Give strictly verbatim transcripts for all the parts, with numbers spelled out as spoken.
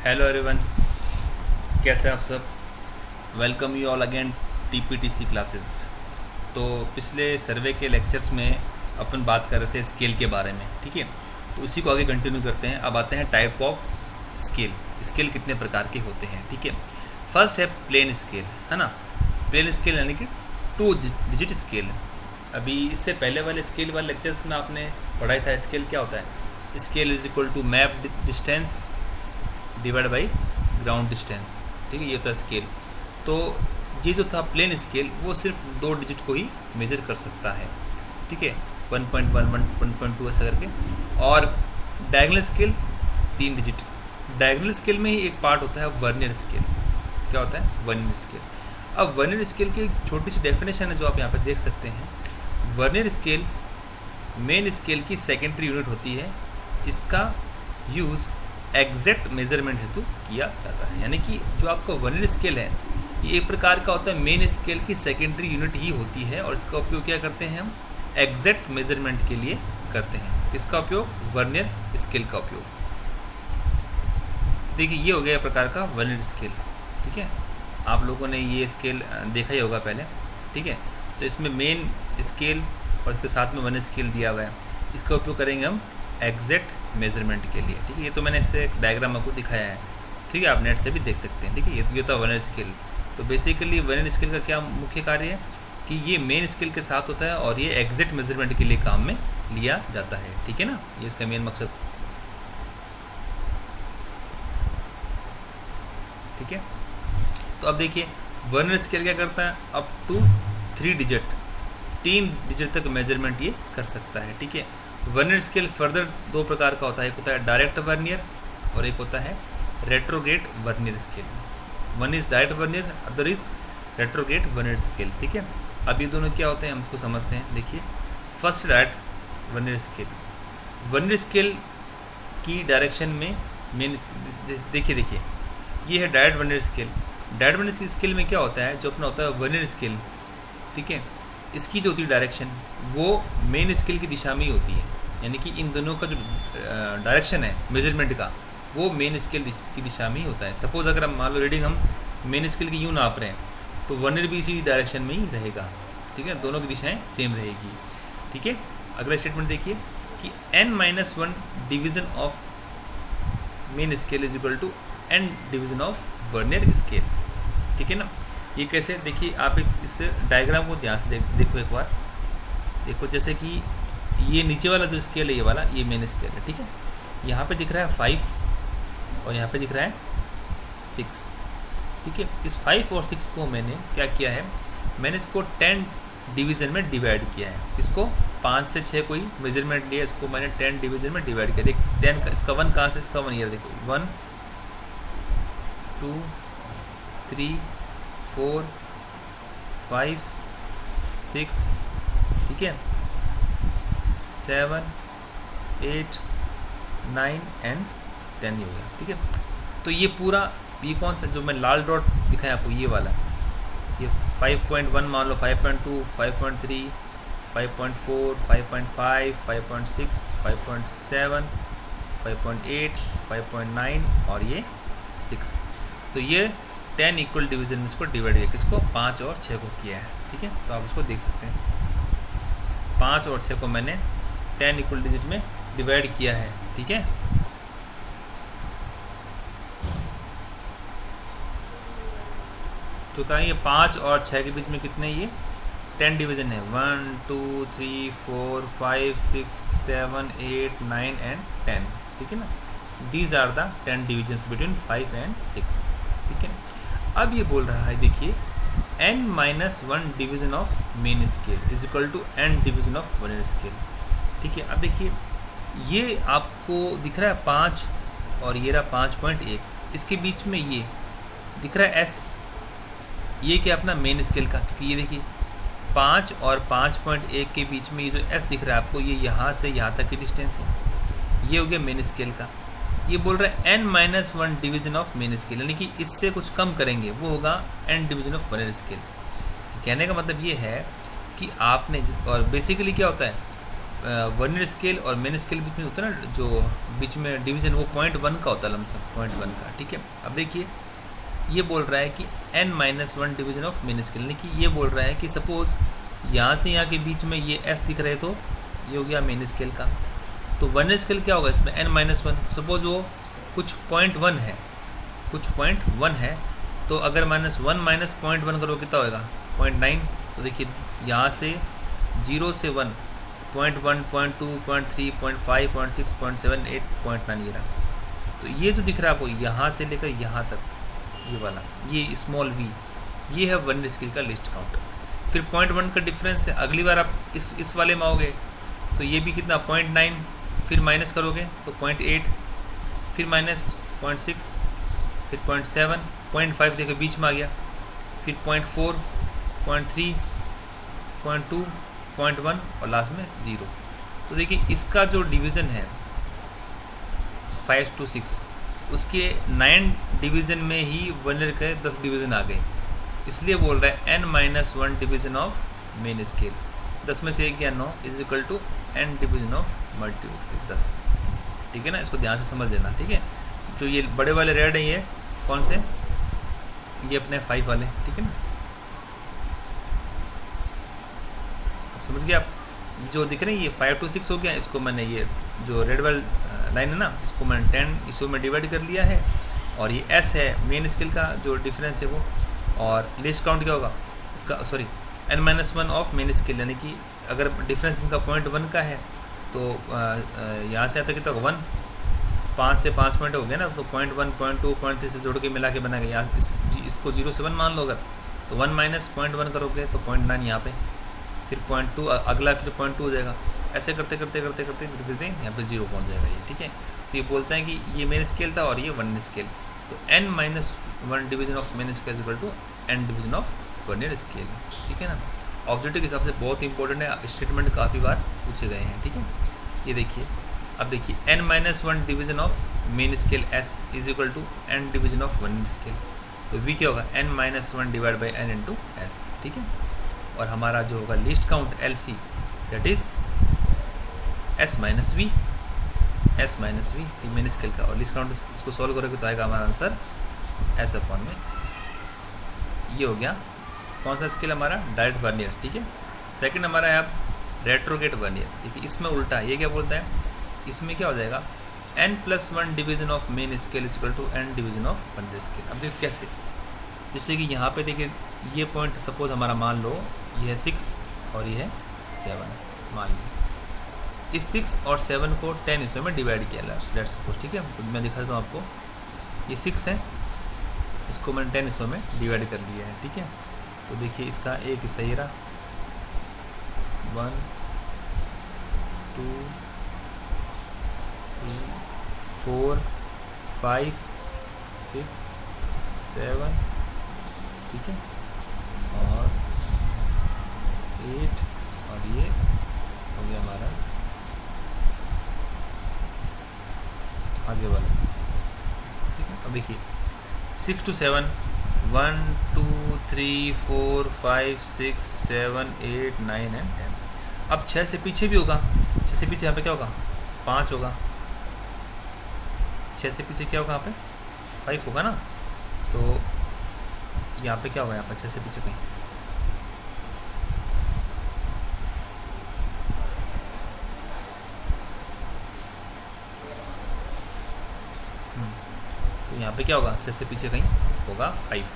Hello everyone, कैसे हैं आप सब। Welcome you all again TPTC classes. तो पिछले सर्वे के लेक्चर्स में अपन बात कर रहे थे स्केल के बारे में, ठीक है। तो उसी को आगे कंटिन्यू करते हैं। अब आते हैं टाइप ऑफ स्केल। स्केल कितने प्रकार के होते हैं, ठीक है। फर्स्ट है प्लेन स्केल, है ना। प्लेन स्केल यानी कि टू डिजिट स्केल। अभी इससे पहले वाले स्केल वाले लेक्चर्स में आपने पढ़ाया था स्केल क्या होता है। Scale is equal to map distance divide by ground distance, ठीक है। ये होता है स्केल। तो ये जो था प्लेन स्केल वो सिर्फ दो डिजिट को ही मेजर कर सकता है, ठीक है। One point one one one point two ऐसा करके। और डायगोनल स्केल तीन डिजिट। डायगोनल स्केल में ही एक पार्ट होता है वर्नियर स्केल। क्या होता है वर्नियर स्केल। अब वर्नियर स्केल की एक छोटी सी डेफिनेशन है जो आप यहाँ पर देख सकते हैं। वर्नियर स्केल मेन स्केल की सेकेंडरी यूनिट होती है। इसका यूज़ एग्जैक्ट मेजरमेंट हेतु किया जाता है। यानी कि जो आपका वर्नियर स्केल है ये एक प्रकार का होता है मेन स्केल की सेकेंडरी यूनिट ही होती है, और इसका उपयोग क्या करते हैं हम एग्जैक्ट मेजरमेंट के लिए करते हैं। किसका उपयोग, वर्नियर स्केल का उपयोग। देखिए ये हो गया प्रकार का वर्नियर स्केल, ठीक है। आप लोगों ने ये स्केल देखा ही होगा पहले, ठीक है। तो इसमें मेन स्केल और इसके साथ में वर्नियर स्केल दिया हुआ है। इसका उपयोग करेंगे हम एग्जैक्ट मेजरमेंट के लिए, ठीक है। ये तो मैंने इससे एक डायग्राम आपको दिखाया है, ठीक है। आप नेट से भी देख सकते हैं, ठीक है। ये तो ये था वर्नियर स्केल। तो बेसिकली वर्नियर स्केल का क्या मुख्य कार्य है कि ये मेन स्केल के साथ होता है और ये एग्जैक्ट मेजरमेंट के लिए काम में लिया जाता है, ठीक है ना। ये इसका मेन मकसद, ठीक है। तो अब देखिए वर्नियर स्केल क्या करता है, अप टू थ्री डिजिट तीन डिजिट तक मेजरमेंट ये कर सकता है, ठीक है। वर्नियर स्केल फर्दर दो प्रकार का होता है। एक होता है डायरेक्ट वर्नियर और एक होता है retrograde vernier scale. One is direct vernier, other is retrograde vernier scale, ठीक है। अब ये दोनों क्या होते हैं हम इसको समझते हैं। देखिए first direct vernier scale. Vernier scale की डायरेक्शन में मेन देखिए देखिए ये है direct vernier scale. Direct vernier scale में क्या होता है, जो अपना होता है वर्नियर स्केल, ठीक है। इसकी जो होती है डायरेक्शन वो मेन स्केल की दिशा में ही होती है। यानी कि इन दोनों का जो डायरेक्शन है मेजरमेंट का वो मेन स्केल की दिशा में ही होता है। सपोज अगर हम मान लो रीडिंग हम मेन स्केल की यूँ नाप रहे हैं तो वर्नियर भी इसी डायरेक्शन में ही रहेगा, ठीक है। दोनों की दिशाएं सेम रहेगी, ठीक है। अगला स्टेटमेंट देखिए कि n minus one division of main scale is equal to n division of vernier scale, ठीक है ना। ये कैसे, देखिए आप इस, इस डायग्राम को ध्यान से देख देखो एक बार। देखो जैसे कि ये नीचे वाला जो स्केल है ये वाला ये मेन स्केल है, ठीक है। यहाँ पे दिख रहा है फाइव और यहाँ पे दिख रहा है सिक्स, ठीक है। इस फाइव और सिक्स को मैंने क्या किया है, मैंने इसको टेन डिवीज़न में डिवाइड किया है। इसको पाँच से छः कोई मेजरमेंट लिया, इसको मैंने टेन डिवीज़न में डिवाइड किया। देख टेन का इसका वन कहाँ से, इसका वन ईयर देखो one two three four five six, ठीक है, seven eight nine and ten हो गया, ठीक है। तो ये पूरा ये कौन सा जो मैं लाल डॉट दिखाया आपको ये वाला, ये फाइव पॉइंट वन मान लो, five point two, five point three, five point four, five point five, five point six, five point seven, five point eight, five point nine और ये सिक्स। तो ये टेन इक्वल डिवीजन में इसको divide किया, किसको, पाँच और छः को किया है, ठीक है। तो आप इसको देख सकते हैं पाँच और छः को मैंने टेन इक्वल डिजिट में डिवाइड किया है, ठीक है। तो कहा ये पाँच और छः के बीच में कितने, ये टेन डिवीजन है, one two three four five six seven eight nine and ten, ठीक है ना। These are the ten divisions between five and six, ठीक है। अब ये बोल रहा है देखिए n minus one division of main scale is equal to n division of vernier scale, ठीक है। अब देखिए ये आपको दिख रहा है पाँच और ये रहा पाँच पॉइंट एक, इसके बीच में ये दिख रहा है s, ये क्या अपना मेन स्केल का, क्योंकि ये देखिए पाँच और पाँच पॉइंट एक के बीच में ये जो s दिख रहा है आपको, ये यहाँ से यहाँ तक की डिस्टेंस है, ये हो गया मेन स्केल का। ये बोल रहा है n minus one division of main scale, यानी कि इससे कुछ कम करेंगे वो होगा n division of vernier scale. कहने का मतलब ये है कि आपने, और बेसिकली क्या होता है वर्नियर स्केल और मेन स्केल बीच में होता है ना, जो बीच में डिवीज़न, वो पॉइंट वन का होता है लमसम, पॉइंट वन का, ठीक है। अब देखिए ये बोल रहा है कि n minus one division of main scale, यानी कि ये बोल रहा है कि सपोज़ यहाँ से यहाँ के बीच में ये एस दिख रहे तो ये हो गया मेन स्केल का। तो वर्नियर स्केल क्या होगा इसमें, एन माइनस वन, सपोज़ वो कुछ पॉइंट वन है, कुछ पॉइंट वन है, तो अगर minus one minus point one करो कितना होएगा, पॉइंट नाइन। तो देखिए यहाँ से जीरो से one, point one, point two, point three, point five, point six, point seven, eight, point nine, ये रहा। तो ये जो दिख रहा है आपको यहाँ से लेकर यहाँ तक, ये वाला, ये स्मॉल वी, ये है वर्नियर स्केल का लीस्ट काउंट। फिर पॉइंट वन का डिफरेंस है, अगली बार आप इस इस वाले में आओगे तो ये भी कितना, पॉइंट नाइन, फिर माइनस करोगे तो पॉइंट एट, फिर माइनस पॉइंट सिक्स, फिर पॉइंट सेवन, पॉइंट फाइव देखो बीच में आ गया, फिर point four, point three, point two, point one और लास्ट में ज़ीरो। तो देखिए इसका जो डिवीज़न है फाइव टू सिक्स, उसके नाइन डिवीज़न में ही वर्नियर के दस डिवीज़न आ गए, इसलिए बोल रहा है n minus one division of main scale, दस में से एक गया नौ, is equal to n division of multi scale दस, ठीक है ना। इसको ध्यान से समझ लेना, ठीक है। जो ये बड़े वाले रेड है ये कौन से, ये अपने फाइव वाले, ठीक है ना, समझ गए आप। ये जो दिख रहे हैं ये फाइव टू सिक्स हो गया, इसको मैंने ये जो रेड वाली लाइन है ना, इसको मैंने टेन इसको में डिवाइड कर लिया है, और ये एस है मेन स्केल का जो डिफरेंस है वो, और लिस्ट काउंट क्या होगा इसका, sorry n minus one of main scale, यानी कि अगर डिफरेंस इनका पॉइंट वन का है तो यहाँ से आता कितना होगा वन, पाँच से पाँच पॉइंट हो गया ना, तो point one, point two, point three से जोड़ के मिला के बना गया। यहाँ इस इसको जीरो से वन मान लो अगर, तो वन माइनस पॉइंट वन करोगे तो पॉइंट नाइन यहाँ पे, फिर पॉइंट टू अगला, फिर पॉइंट टू हो जाएगा, ऐसे करते करते करते करते करते करते यहाँ पे जीरो पहुँच जाएगा ये, ठीक है। तो ये बोलता है कि ये मेन स्केल था और ये वर्नियर स्केल, तो n minus one division of main scale equal to n division of vernier scale, ठीक है ना। ऑब्जेक्टिव के हिसाब से बहुत इंपॉर्टेंट है, स्टेटमेंट काफ़ी बार पूछे गए हैं, ठीक है। ये देखिए, अब देखिए n minus one division of main scale s is equal to n division of vernier scale, तो वी क्या होगा, n minus one divide by n into s, ठीक है। और हमारा जो होगा least count L C, that is s minus v, s minus v ठीक मेन स्केल का, और लिस्ट काउंट इसको सॉल्व करोगे तो आएगा हमारा आंसर एस अपॉन में, ये हो गया कौन सा स्केल हमारा, डायरेक्ट वर्नियर, ठीक है। सेकंड हमारा है अब रेट्रोगेट वर्नियर, देखिए इसमें उल्टा, ये क्या बोलता है, इसमें क्या हो जाएगा, n plus one division of main scale is equal to n division of vernier scale. अब देखिए कैसे, जैसे कि यहाँ पे देखिए ये पॉइंट सपोज हमारा मान लो ये है सिक्स और ये है सेवन, मान लो इस सिक्स और सेवन को टेन हिस्सों में डिवाइड किया लेट्स सपोज, ठीक है। तो मैं दिखा देता हूँ आपको, ये सिक्स है, इसको मैंने टेन हिस्सों में डिवाइड कर लिया है, ठीक है। तो देखिए इसका एक हिस्सा ये रहा, one, two, three, four, five, six, seven, ठीक है, और एट, और ये हो गया हमारा आगे वाला, ठीक है। अब देखिए six two seven, one, two, three, four, five, six, seven, eight, nine and ten. अब छः से पीछे भी होगा, छः से पीछे यहाँ पे क्या होगा, पाँच होगा, छः से पीछे क्या होगा यहाँ पे, फाइव होगा ना, तो यहाँ पे क्या होगा, यहाँ पे छः से पीछे कहीं, तो यहाँ पे क्या होगा, छः से पीछे कहीं होगा फाइव,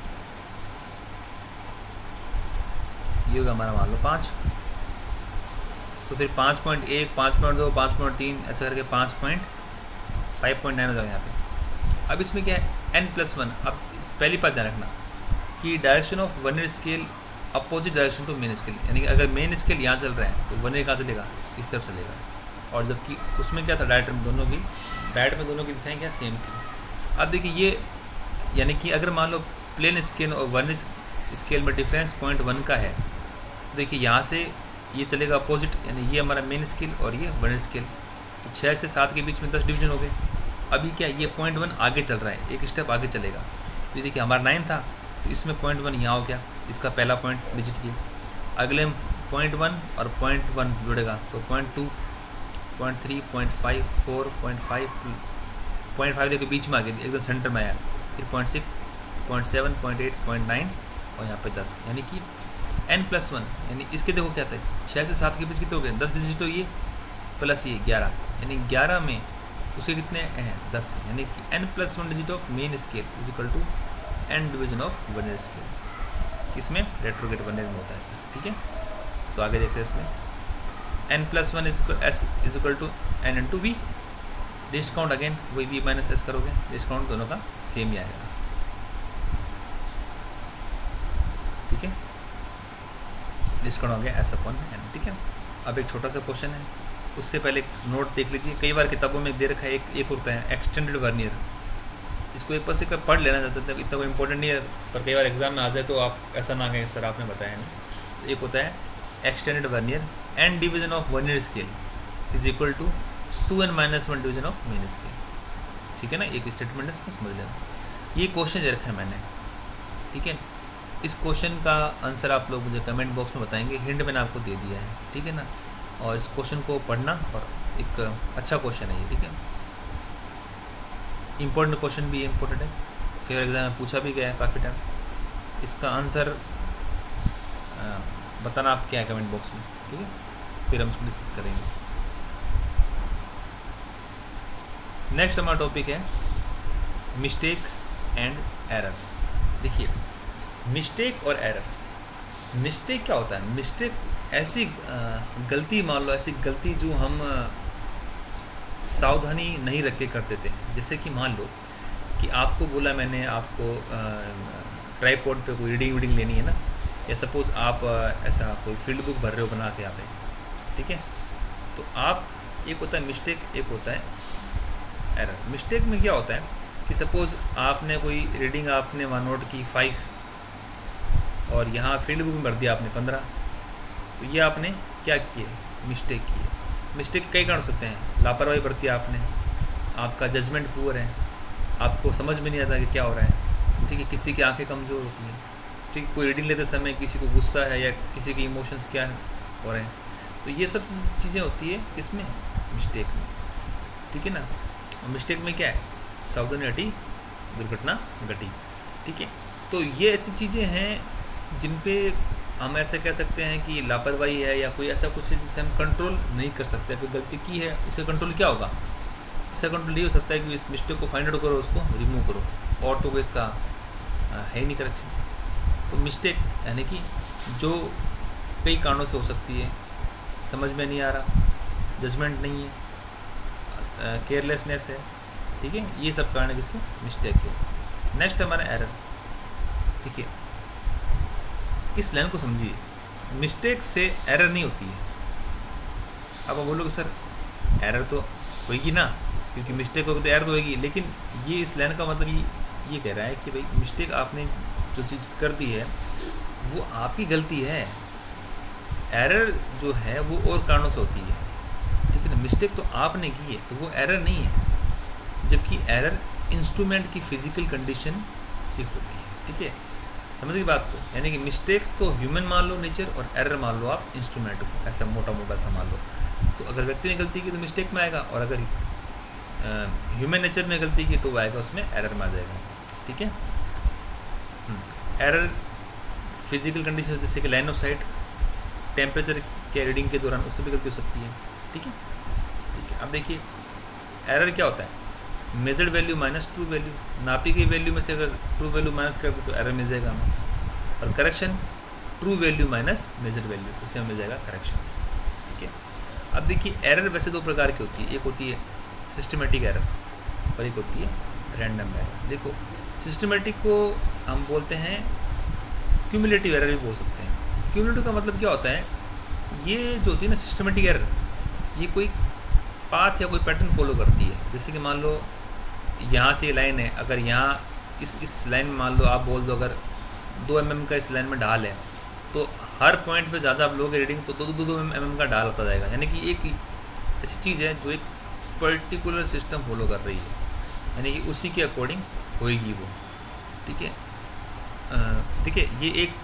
ये होगा हमारा मान लो पाँच, तो फिर पाँच पॉइंट एक, पाँच पॉइंट दो, पाँच पॉइंट तीन, ऐसे करके पाँच पॉइंट फाइव पॉइंट नाइन हो जाएगा यहाँ पे। अब इसमें क्या है, एन प्लस वन। अब इस पहली बात ध्यान रखना कि direction of vernier scale opposite direction to main scale, यानी कि अगर मेन स्केल यहाँ चल रहा है तो वर्नियर कहाँ चलेगा, इस तरफ चलेगा, और जबकि उसमें क्या था, डायरेक्ट में दोनों की डायरेक्ट में दोनों की दिशाएँ क्या सेम थी। अब देखिए ये, यानी कि अगर मान लो प्लेन स्केल और वर्नियर स्केल में डिफरेंस पॉइंट वन का है, देखिए यहाँ से ये चलेगा अपोजिट, यानी ये हमारा मेन स्केल और ये वर्नियर स्केल, तो छः से सात के बीच में दस डिवीजन हो गए। अभी क्या, ये पॉइंट वन आगे चल रहा है, एक स्टेप आगे चलेगा, तो ये देखिए हमारा नाइन था, तो इसमें पॉइंट वन यहाँ हो गया, इसका पहला पॉइंट डिजिट ये, अगले पॉइंट वन और पॉइंट वन जुड़ेगा तो point two, point three, point five, four, point five, point five देखो बीच में आ गया एकदम सेंटर में आया, फिर point six, point seven, point eight, point nine और यहाँ पे दस, यानी कि एन प्लस वन, यानी इसके देखो क्या था, छः से सात के बीच कितने हो गए, दस डिजिट तो ये प्लस ये ग्यारह, यानी ग्यारह में उसके कितने हैं, दस, यानी कि n plus one digit of main scale is equal to n division of vernier scale. इसमें रेट्रोगेट वर्नियर में होता है ऐसा, ठीक है। तो आगे देखते हैं इसमें n plus one is s is equal to n into v, discount again वही वी माइनस एस करोगे, डिस्काउंट दोनों का सेम ही आएगा, ठीक है। डिस्काउंट हो गया एस अपॉन एन, ठीक है। अब एक छोटा सा क्वेश्चन है, उससे पहले एक नोट देख लीजिए, कई बार किताबों में दे रखा है एक एक होता है एक्सटेंडेड वर्नियर, इसको एक पास एक पढ़ लेना चाहते थे, इतना कोई इंपॉर्टेंट नहीं है, पर कई बार एग्जाम में आ जाए तो आप ऐसा ना कहें सर आपने बताया नहीं। तो एक होता है extended vernier, n division of vernier scale is equal to two n minus one division of main scale, ठीक है ना। एक स्टेटमेंट है, इसको समझ लेना। ये क्वेश्चन दे रखा है मैंने, ठीक है। इस क्वेश्चन का आंसर आप लोग मुझे कमेंट बॉक्स में बताएंगे, हिंट मैंने आपको दे दिया है, ठीक है ना। और इस क्वेश्चन को पढ़ना, और एक अच्छा क्वेश्चन है ये, ठीक है। इम्पोर्टेंट क्वेश्चन भी इम्पोर्टेंट है, कई बार एग्जाम में पूछा भी गया है काफ़ी टाइम। इसका आंसर बताना आप क्या है कमेंट बॉक्स में, ठीक है, फिर हम इसको डिस्कस करेंगे। नेक्स्ट हमारा टॉपिक है मिस्टेक एंड एरर्स। देखिए मिस्टेक और एरर, मिस्टेक क्या होता है, मिस्टेक ऐसी गलती, मान लो ऐसी गलती जो हम सावधानी नहीं रख के करते थे। जैसे कि मान लो कि आपको बोला मैंने, आपको ट्राइपॉड पे कोई रीडिंग वीडिंग लेनी है ना, या सपोज़ आप ऐसा कोई फील्ड बुक भर रहे हो बना के यहाँ पे, ठीक है। तो आप, एक होता है मिस्टेक, एक होता है एरर। मिस्टेक में क्या होता है कि सपोज़ आपने कोई रीडिंग आपने वहाँ नोट की फाइव और यहाँ फील्ड बुक में भर दिया आपने पंद्रह, तो ये आपने क्या किए, मिस्टेक की है। मिस्टेक कई कारण हो सकते हैं, लापरवाही बरती आपने, आपका जजमेंट पुअर है, आपको समझ में नहीं आता कि क्या हो रहा है, ठीक है। किसी की आंखें कमज़ोर होती हैं, ठीक है। कोई रीडिंग लेते समय किसी को गुस्सा है या किसी के इमोशंस क्या हो रहे हैं, तो ये सब चीज़ें होती है किसमें, मिस्टेक में, ठीक है ना। और मिस्टेक में क्या है, सावधानी हटी दुर्घटना घटी, ठीक है। तो ये ऐसी चीज़ें हैं जिन पे हम ऐसे कह सकते हैं कि लापरवाही है, या कोई ऐसा कुछ है जिसे हम कंट्रोल नहीं कर सकते। कोई गलती की है, इसका कंट्रोल क्या होगा, इसका कंट्रोल ये हो सकता है कि इस मिस्टेक को फाइंड आउट करो, उसको रिमूव करो, और तो कोई इसका है ही नहीं करेक्शन। तो मिस्टेक यानी कि जो कई कारणों से हो सकती है, समझ में नहीं आ रहा, जजमेंट नहीं है, केयरलेसनेस है, ठीक है, ये सब कारण है किसके, मिस्टेक के। नेक्स्ट हमारा एरर। देखिए इस लाइन को समझिए, मिस्टेक से एरर नहीं होती है। अब आप बोलोगे सर एरर तो होगी ना, क्योंकि मिस्टेक होगी तो एरर तो होगी, लेकिन ये इस लाइन का मतलब ये ये कह रहा है कि भाई मिस्टेक आपने जो चीज़ कर दी है वो आपकी गलती है, एरर जो है वो और कारणों से होती है, ठीक है ना। मिस्टेक तो आपने की है तो वो एरर नहीं है, जबकि एरर इंस्ट्रूमेंट की फिजिकल कंडीशन से होती है, ठीक है। समझ गई बात को, यानी कि मिस्टेक्स तो ह्यूमन मान लो नेचर, और एरर मान लो आप इंस्ट्रूमेंट को, ऐसा मोटा मोटा सा मान लो। तो अगर व्यक्ति ने गलती की तो मिस्टेक में आएगा, और अगर ह्यूमन नेचर में गलती की तो वो आएगा उसमें एरर में आ जाएगा, ठीक है। एरर फिजिकल कंडीशन जैसे कि लाइन ऑफ साइट, टेम्परेचर के रीडिंग के दौरान, उससे भी गलती हो सकती है, ठीक है ठीक है। अब देखिए एरर क्या होता है, measured value minus true value, नापी गई वैल्यू में से अगर ट्रू वैल्यू माइनस कर दे तो एरर मिल जाएगा हमें। और correction true value minus measured value, उससे हमें मिल जाएगा करेक्शंस, ठीक है। अब देखिए एरर वैसे दो प्रकार की होती है, एक होती है सिस्टमेटिक एरर और एक होती है रैंडम एरर। देखो सिस्टमेटिक को हम बोलते हैं क्यूमुलेटिव एरर भी बोल सकते हैं। क्यूमुलेटिव का मतलब क्या होता है, ये जो होती है ना सिस्टमेटिक एरर, ये कोई पाथ या कोई पैटर्न फॉलो करती है। जैसे कि मान लो यहाँ से ये लाइन है, अगर यहाँ इस इस लाइन में मान लो आप बोल दो अगर दो एम एम का इस लाइन में ढाल है, तो हर पॉइंट पे ज़्यादा आप लोगे रीडिंग तो दो दो दो एम एम का ढाल होता जाएगा। यानी कि एक ऐसी चीज़ है जो एक पर्टिकुलर सिस्टम फॉलो कर रही है, यानी कि उसी के अकॉर्डिंग होएगी वो, ठीक है। ठीक है, ये एक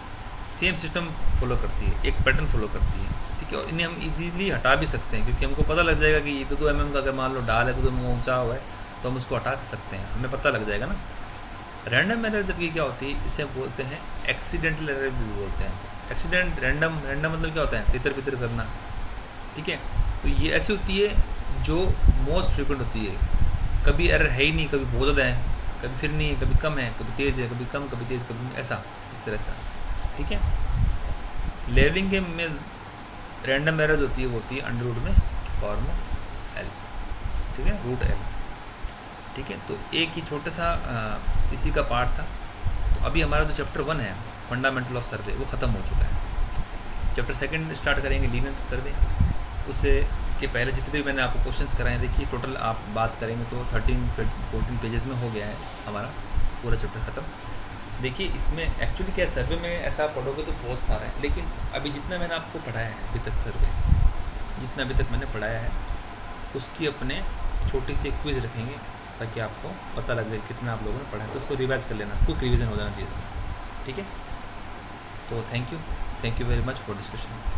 सेम सिस्टम फॉलो करती है, एक पैटर्न फॉलो करती है, ठीक है। और इन्हें हम इजीली हटा भी सकते हैं, क्योंकि हमको पता लग जाएगा कि ये दो दो एम एम का अगर मान लो डाल है, दो दो एम एम ऊँचा हुआ है, तो हम उसको हटा सकते हैं, हमें पता लग जाएगा ना। रैंडम एरर जबकि क्या होती है, इसे बोलते हैं एक्सीडेंटल एरर भी बोलते हैं। एक्सीडेंट रैंडम रैंडम मतलब क्या होता है, तितर बितर करना, ठीक है। तो ये ऐसी होती है जो मोस्ट फ्रिक्वेंट होती है, कभी एरर है ही नहीं, कभी बहुत ज़्यादा है, कभी फिर नहीं है, कभी कम है, कभी तेज़ है, कभी कम, कभी तेज़, कभी ऐसा, इस तरह से, ठीक है। लेवलिंग के में रैंडम एरर होती है वो होती है अंडर रूट में पावर में एल, ठीक है, रूट एल, ठीक है। तो एक ही छोटा सा आ, इसी का पार्ट था। तो अभी हमारा जो चैप्टर वन है फंडामेंटल ऑफ सर्वे वो ख़त्म हो चुका है। चैप्टर सेकंड स्टार्ट करेंगे लीनियर सर्वे। उससे के पहले जितने भी मैंने आपको क्वेश्चंस कराए, देखिए टोटल आप बात करेंगे तो थर्टीन फोर्टीन पेजेस में हो गया है हमारा पूरा चैप्टर ख़त्म। देखिए इसमें एक्चुअली क्या है, सर्वे में ऐसा आप पढ़ोगे तो बहुत सारा है, लेकिन अभी जितना मैंने आपको पढ़ाया है अभी तक, सर्वे जितना अभी तक मैंने पढ़ाया है उसकी अपने छोटी सी क्विज़ रखेंगे, ताकि आपको पता लग जाए कितना आप लोगों ने पढ़ा है। तो उसको रिवाइज कर लेना, क्विक रिवीजन हो जाना चाहिए इसका, ठीक है। तो thank you thank you very much for discussion.